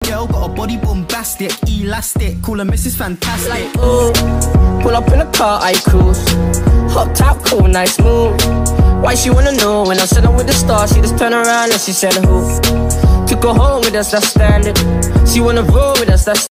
girl, got a body bombastic, elastic, call her Mrs. Fantastic. Like, ooh, pull up in a car, I cruise. Hot top, cool, nice move. Why she wanna know when I'm sitting with the stars? She just turned around and she said who? Took her home with us, that's standard. She wanna roll with us, that's